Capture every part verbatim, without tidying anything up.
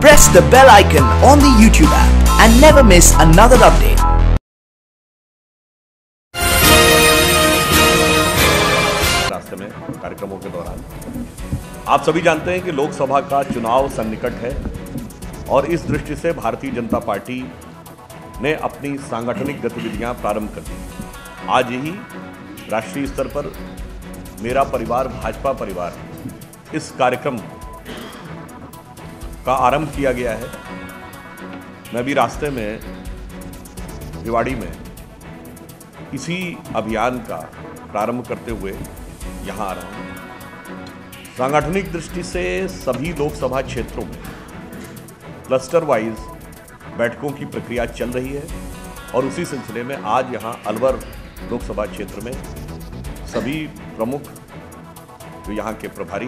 press the bell icon on the YouTube app and never miss another update. रास्ते में कार्यक्रमों के दौरान आप सभी जानते हैं कि लोकसभा का चुनाव सन्निकट है और इस दृष्टि से भारतीय जनता पार्टी ने अपनी सांगठनिक गतिविधियां प्रारंभ कर दी। आज ही राष्ट्रीय स्तर पर मेरा परिवार भाजपा परिवार इस कार्यक्रम का आरंभ किया गया है। मैं भी रास्ते में रेवाड़ी में इसी अभियान का प्रारंभ करते हुए यहाँ आ रहा हूँ। सांगठनिक दृष्टि से सभी लोकसभा क्षेत्रों में क्लस्टर वाइज बैठकों की प्रक्रिया चल रही है और उसी सिलसिले में आज यहाँ अलवर लोकसभा क्षेत्र में सभी प्रमुख जो यहाँ के प्रभारी,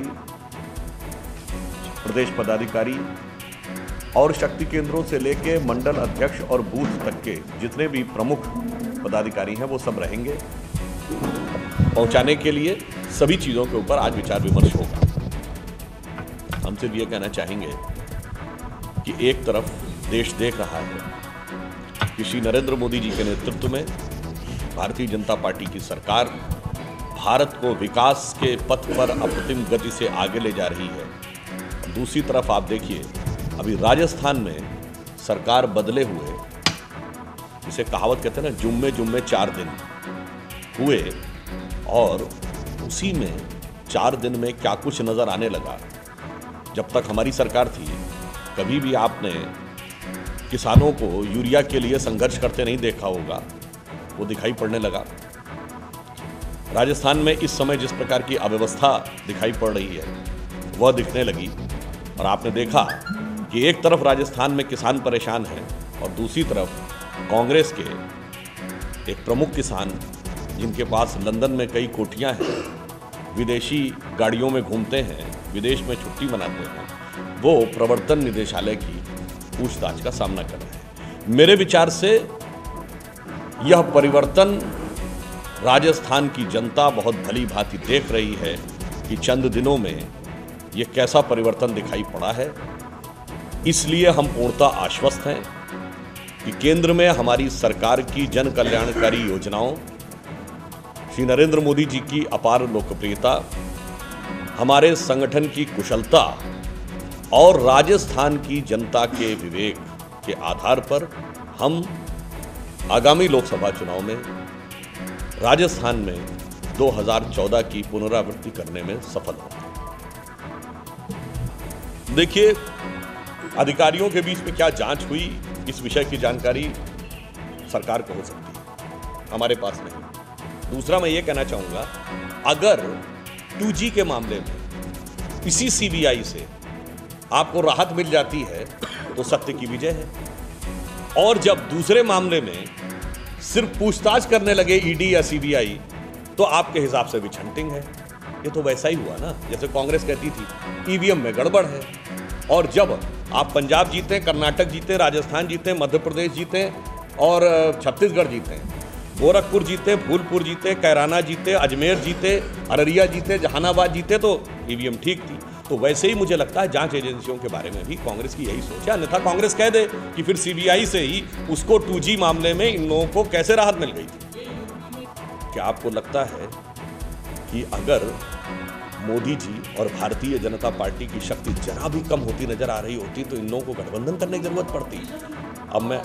प्रदेश पदाधिकारी और शक्ति केंद्रों से लेके मंडल अध्यक्ष और बूथ तक के जितने भी प्रमुख पदाधिकारी हैं वो सब रहेंगे। पहुंचाने के लिए सभी चीज़ों के ऊपर आज विचार विमर्श होगा। हम सिर्फ ये कहना चाहेंगे कि एक तरफ देश देख रहा है कि श्री नरेंद्र मोदी जी के नेतृत्व में भारतीय जनता पार्टी की सरकार भारत को विकास के पथ पर अप्रतिम गति से आगे ले जा रही है। दूसरी तरफ आप देखिए अभी राजस्थान में सरकार बदले हुए, जिसे कहावत कहते हैं ना, जुम्मे जुम्मे चार दिन हुए और उसी में चार दिन में क्या कुछ नज़र आने लगा। जब तक हमारी सरकार थी कभी भी आपने किसानों को यूरिया के लिए संघर्ष करते नहीं देखा होगा, वो दिखाई पड़ने लगा। राजस्थान में इस समय जिस प्रकार की अव्यवस्था दिखाई पड़ रही है वह दिखने लगी और आपने देखा कि एक तरफ राजस्थान में किसान परेशान हैं और दूसरी तरफ कांग्रेस के एक प्रमुख किसान जिनके पास लंदन में कई कोठियां हैं, विदेशी गाड़ियों में घूमते हैं, विदेश में छुट्टी मनाते हैं, वो प्रवर्तन निदेशालय की पूछताछ का सामना कर रहे हैं। मेरे विचार से यह परिवर्तन राजस्थान की जनता बहुत भली भांति देख रही है कि चंद दिनों में ये कैसा परिवर्तन दिखाई पड़ा है। इसलिए हम पूर्णतः आश्वस्त हैं कि केंद्र में हमारी सरकार की जन कल्याणकारी योजनाओं, श्री नरेंद्र मोदी जी की अपार लोकप्रियता, हमारे संगठन की कुशलता और राजस्थान की जनता के विवेक के आधार पर हम आगामी लोकसभा चुनाव में राजस्थान में दो हज़ार चौदह की पुनरावृत्ति करने में सफल होंगे। देखिए, अधिकारियों के बीच में क्या जांच हुई इस विषय की जानकारी सरकार को हो सकती है, हमारे पास नहीं। दूसरा मैं ये कहना चाहूँगा, अगर टू जी के मामले में इसी सी बी आई से आपको राहत मिल जाती है तो सत्य की विजय है, और जब दूसरे मामले में सिर्फ पूछताछ करने लगे ई डी या सी बी आई तो आपके हिसाब से भी छंटिंग है। ये तो वैसा ही हुआ ना जैसे कांग्रेस कहती थी ई वी एम में गड़बड़ है, और जब आप पंजाब जीते, कर्नाटक जीते, राजस्थान जीते, मध्य प्रदेश जीते और छत्तीसगढ़ जीते, गोरखपुर जीते, फूलपुर जीते, कैराना जीते, अजमेर जीते, अररिया जीते, जहानाबाद जीते, तो ई वी एम ठीक थी। तो वैसे ही मुझे लगता है जांच एजेंसियों के बारे में भी कांग्रेस की यही सोच है। अन्यथा कांग्रेस कह दे कि फिर सी बी आई से ही उसको टू जी मामले में इन लोगों को कैसे राहत मिल गई थी। क्या आपको लगता है कि अगर मोदी जी और भारतीय जनता पार्टी की शक्ति जरा भी कम होती नजर आ रही होती तो इन लोगों को गठबंधन करने की जरूरत पड़ती? अब मैं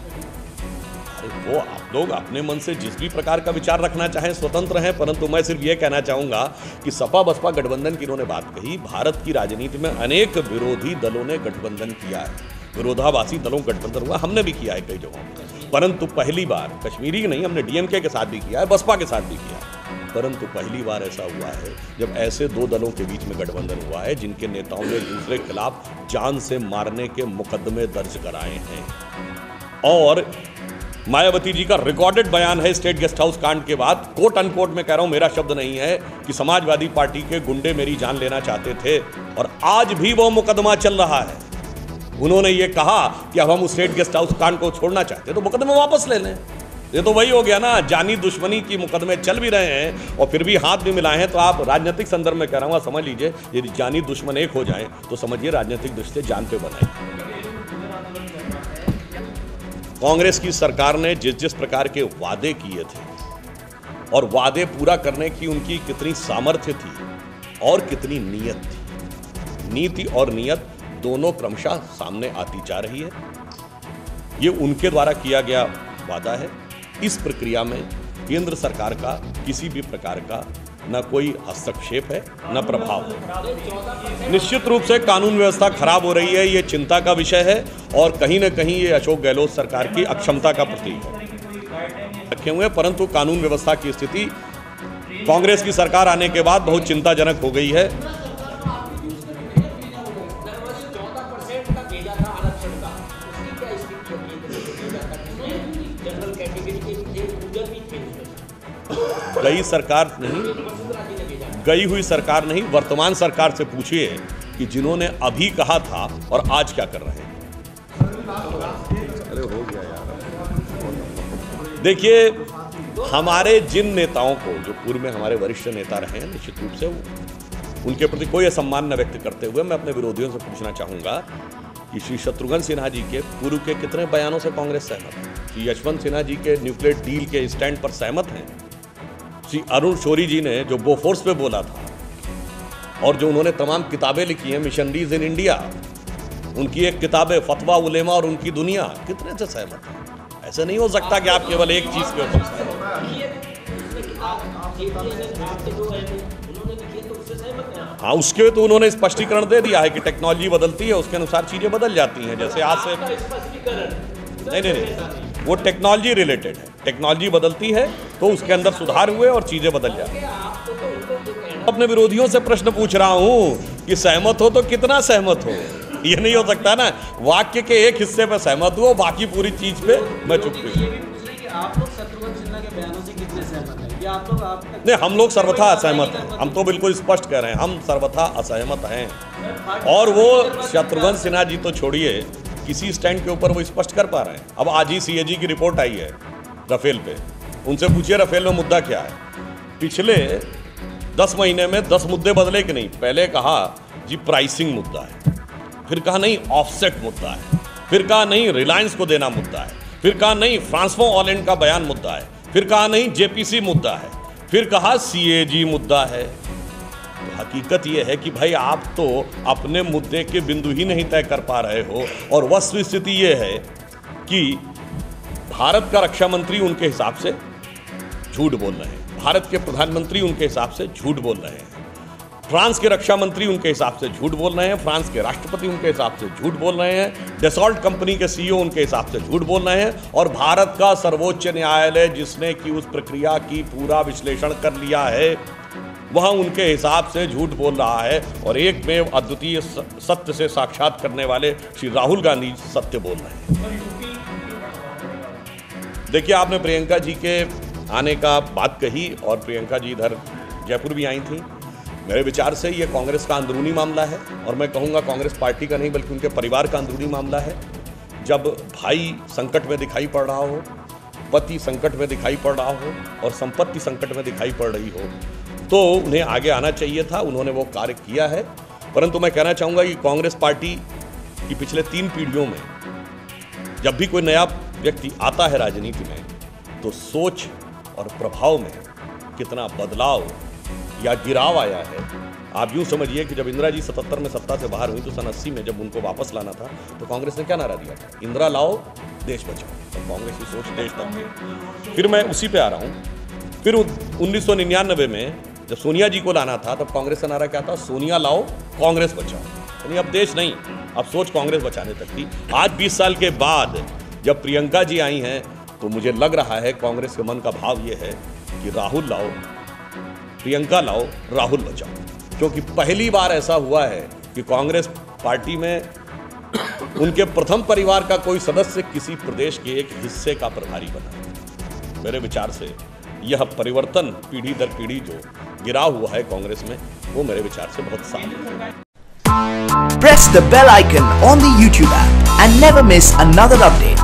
अरे वो आप लोग अपने मन से जिस भी प्रकार का विचार रखना चाहें स्वतंत्र हैं, परंतु मैं सिर्फ ये कहना चाहूंगा कि सपा बसपा गठबंधन की इन्होंने बात कही। भारत की राजनीति में अनेक विरोधी दलों ने गठबंधन किया है, विरोधाभासी दलों गठबंधन हुआ, हमने भी किया है कई जगहों, परंतु पहली बार कश्मीरी की नहीं, हमने डी एम के के साथ भी किया है, बसपा के साथ भी किया है, परंतु पहली बार ऐसा हुआ है जब ऐसे दो दलों के बीच में गठबंधन हुआ है जिनके नेताओं ने दूसरे के खिलाफ जान से मारने के मुकदमे दर्ज कराए हैं। और मायावती जी का रिकॉर्डेड बयान है स्टेट गेस्ट हाउस कांड के बाद, कोट अनकोट में कह रहा हूं, मेरा शब्द नहीं है, कि समाजवादी पार्टी के गुंडे मेरी जान लेना चाहते थे और आज भी वो मुकदमा चल रहा है। उन्होंने ये कहा कि अब हम उस स्टेट गेस्ट हाउस कांड को छोड़ना चाहते तो मुकदमे वापस ले लें। ये तो वही हो गया ना, जानी दुश्मनी की मुकदमे चल भी रहे हैं और फिर भी हाथ भी मिलाए हैं। तो आप राजनीतिक संदर्भ में कह रहा हूँ, समझ लीजिए यदि जानी दुश्मन एक हो जाए तो समझिए राजनीतिक दृष्टि से जान पे बनाए। कांग्रेस की सरकार ने जिस जिस प्रकार के वादे किए थे और वादे पूरा करने की उनकी कितनी सामर्थ्य थी और कितनी नीयत थी, नीति और नियत दोनों क्रमशः सामने आती जा रही है। ये उनके द्वारा किया गया वादा है। इस प्रक्रिया में केंद्र सरकार का किसी भी प्रकार का न कोई हस्तक्षेप है न प्रभाव है। निश्चित रूप से कानून व्यवस्था खराब हो रही है, ये चिंता का विषय है और कहीं न कहीं ये अशोक गहलोत सरकार की अक्षमता का प्रतीक है रखे हुए। परंतु कानून व्यवस्था की स्थिति कांग्रेस की सरकार आने के बाद बहुत चिंताजनक हो गई है। गई सरकार नहीं, गई हुई सरकार नहीं, वर्तमान सरकार से पूछिए कि जिन्होंने अभी कहा था और आज क्या कर रहे हैं। अरे हो गया यार। देखिए, हमारे जिन नेताओं को, जो पूर्व में हमारे वरिष्ठ नेता रहे हैं, निश्चित रूप से उनके प्रति कोई असम्मान न व्यक्त करते हुए मैं अपने विरोधियों से पूछना चाहूंगा कि श्री शत्रुघ्न सिन्हा जी के पूर्व के कितने बयानों से कांग्रेस सहमत है? श्री यशवंत सिन्हा जी के न्यूक्लियर डील के स्टैंड पर सहमत हैं? श्री अरुण शौरी जी ने जो बोफोर्स पे बोला था और जो उन्होंने तमाम किताबें लिखी हैं, मिशनरीज इन इंडिया, उनकी एक किताब है फतवा उलेमा और उनकी दुनिया, कितने से सहमत है? ऐसा नहीं हो सकता कि आप केवल एक चीज के ऊपर सहमत। हाँ, उसके तो उन्होंने स्पष्टीकरण दे दिया है कि टेक्नोलॉजी बदलती है, उसके अनुसार चीजें बदल जाती हैं। जैसे आज से नहीं नहीं नहीं वो टेक्नोलॉजी रिलेटेड है, टेक्नोलॉजी बदलती है तो उसके अंदर सुधार हुए और चीजें बदल जाती हैं। अपने विरोधियों से प्रश्न पूछ रहा हूं कि सहमत हो तो कितना सहमत हो? ये नहीं हो सकता ना, वाक्य के एक हिस्से पे सहमत हो, बाकी पूरी चीज पे मैं चुप हूं। आप लोग शत्रुघ्न सिन्हा के बयानों से कितने सहमत हैं? क्या आप लोग आप नहीं, हम लोग सर्वथा असहमत हैं। हम तो बिल्कुल स्पष्ट कह रहे हैं, हम सर्वथा असहमत हैं। और वो शत्रुघ्न सिन्हा जी तो छोड़िए, किसी स्टैंड के ऊपर वो स्पष्ट कर पा रहे हैं। अब आज ही सीएजी की रिपोर्ट आई है राफेल पे, उनसे पूछिए राफेल में मुद्दा क्या है। पिछले दस महीने में दस मुद्दे बदले कि नहीं? पहले कहा जी प्राइसिंग मुद्दा है, फिर कहा नहीं ऑफसेट मुद्दा है, फिर कहा नहीं रिलायंस को देना मुद्दा है, फिर कहा नहीं फ्रांसफो ऑलैंड का बयान मुद्दा है, फिर कहा नहीं जेपीसी मुद्दा है, फिर कहा सीएजी मुद्दा है। तो हकीकत यह है कि भाई आप तो अपने मुद्दे के बिंदु ही नहीं तय कर पा रहे हो। और वस्तु स्थिति यह है कि भारत का रक्षा मंत्री उनके हिसाब से झूठ बोल रहे हैं, भारत के प्रधानमंत्री उनके हिसाब से झूठ बोल रहे हैं, फ्रांस के रक्षा मंत्री उनके हिसाब से झूठ बोल रहे हैं, फ्रांस के राष्ट्रपति उनके हिसाब से झूठ बोल रहे हैं, डेसॉल्ट कंपनी के सीईओ उनके हिसाब से झूठ बोल रहे हैं, और भारत का सर्वोच्च न्यायालय जिसने कि उस प्रक्रिया की पूरा विश्लेषण कर लिया है, वह उनके हिसाब से झूठ बोल रहा है। और एक में अद्वितीय सत्य से साक्षात करने वाले श्री राहुल गांधी सत्य बोल रहे हैं। देखिए, आपने प्रियंका जी के आने का बात कही और प्रियंका जी इधर जयपुर भी आई थी। मेरे विचार से ये कांग्रेस का अंदरूनी मामला है, और मैं कहूँगा कांग्रेस पार्टी का नहीं बल्कि उनके परिवार का अंदरूनी मामला है। जब भाई संकट में दिखाई पड़ रहा हो, पति संकट में दिखाई पड़ रहा हो और संपत्ति संकट में दिखाई पड़ रही हो, तो उन्हें आगे आना चाहिए था। उन्होंने वो कार्य किया है। परंतु मैं कहना चाहूँगा कि कांग्रेस पार्टी की पिछले तीन पीढ़ियों में जब भी कोई नया व्यक्ति आता है राजनीति में, तो सोच और प्रभाव में कितना बदलाव या गिराव आया है। आप यूँ समझिए कि जब इंदिरा जी सतहत्तर में सत्ता से बाहर हुई, तो सन अस्सी में जब उनको वापस लाना था, तो कांग्रेस ने क्या नारा दिया था? इंदिरा लाओ, देश बचाओ। तो कांग्रेस की सोच देश तक। फिर मैं उसी पे आ रहा हूँ। फिर उन्नीस सौ निन्यानवे में जब सोनिया जी को लाना था, तब कांग्रेस का नारा क्या था? सोनिया लाओ, कांग्रेस बचाओ। यानी अब देश नहीं, अब सोच कांग्रेस बचाने तक थी। आज बीस साल के बाद जब प्रियंका जी आई हैं, तो मुझे लग रहा है कांग्रेस के मन का भाव ये है कि राहुल लाओ, प्रियंका लाओ, राहुल बचाओ। क्योंकि पहली बार ऐसा हुआ है कि कांग्रेस पार्टी में उनके प्रथम परिवार का कोई सदस्य किसी प्रदेश के एक हिस्से का प्रभारी बना। मेरे विचार से यह परिवर्तन पीढ़ी दर पीढ़ी जो गिरा हुआ है कांग्रेस में, वो मेरे विचार से बहुत साफ है। Press the bell icon on the YouTube app and never miss another update.